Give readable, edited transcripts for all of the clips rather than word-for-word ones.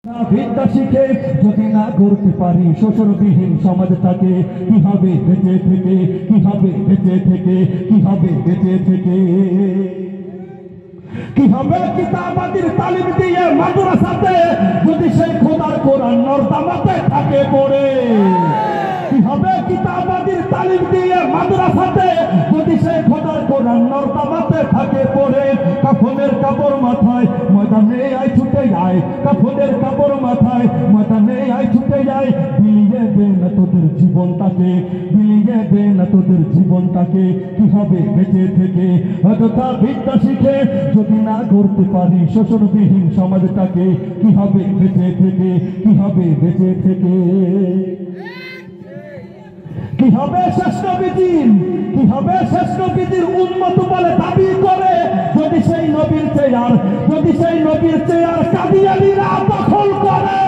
বিদ্যা শিখে যদি না করতে পারি শোষণবিহীন সমাজটাকে, কি হবে বেঁচে থেকে, কি হবে বেঁচে থেকে, কি হবে বেঁচে থেকে, কি হবে কিতাবাদির তালিম দিয়ে মাদ্রাসাতে যদি সেই খোদার কোরআন নর্দমাতে থাকে পড়ে, কি হবে কিতাবাদির তালিম দিয়ে মাদ্রাসাতে যদি সেই খোদার কোরআন নর্দমাতে থাকে পড়ে। কাফনের কাপড় মাথায় ময়দানে আয় ছুটে যায়, কাফনের কাপড় মাথায় ময়দানে আয় ছুটে যায়, বিলিয়ে দে না তোদের জীবনটাকে, বিলিয়ে দে না তোদের জীবনটাকে, কি হবে বেঁচে থেকে। অযথা বিদ্যা শিখে যদি না করতে পারি শোষণবিহীন সমাজটাকে, কি হবে বেঁচে থেকে, কি হবে বেঁচে থেকে, কি হবে শেষ নবীজির, কি হবে শেষ নবীজির উম্মত বলে দাবি করে যদি সেই নবীর চেয়ার, যদি সেই নবীর চেয়ার কাদিয়ানীরা দখল করে।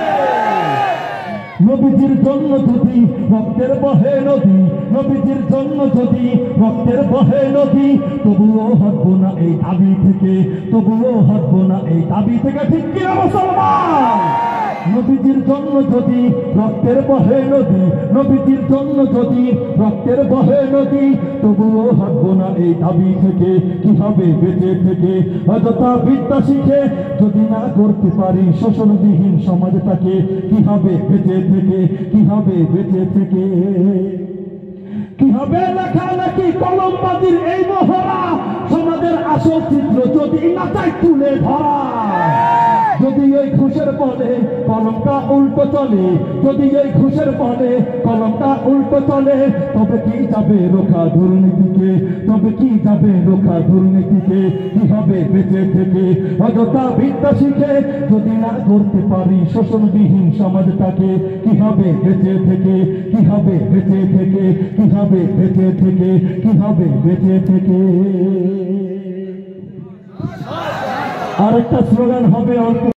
নবীজির জন্য যদি রক্তের বহে নদী, নবীজির জন্য যদি রক্তের বহে নদী, তবুও হটবো না এই দাবি থেকে, তবুও হটবো না এই দাবি থেকে, ঠিক কিনা মুসলমান? নবীজির জন্য যদি রক্তের বহে নদী, নবীজির জন্য যদি রক্তের বহে নদী, তবুও হটবো না এই দাবি থেকে, কি হবে বেঁচে থেকে। অযথা বিদ্যা শিখে যদি না করতে পারি শোষণবিহীন সমাজটাকে, কি হবে বেঁচে থেকে, কি হবে বেঁচে থেকে, কি হবে লেখালেখি কলমবাজির এই মহড়া, সমাজের আসল চিত্র যদি না চাই তুলে ধরা। যদি এই ঘুষের বলে কলমটা উল্টো চলে, যদি এই ঘুষের বলে কলমটা উল্টো চলে, তবে কি যাবে রোখা দুর্নীতিকে, তবে কি যাবে রোখা দুর্নীতিকে, কি হবে বেঁচে থেকে। অযথা বিদ্যা শিখে যদি না করতে পারি শোষণবিহীন সমাজটাকে, কি হবে বেঁচে থেকে, কি হবে বেঁচে থেকে, কি হবে বেঁচে থেকে, কি হবে বেঁচে থেকে। আরেকটা স্লোগান হবে অল্প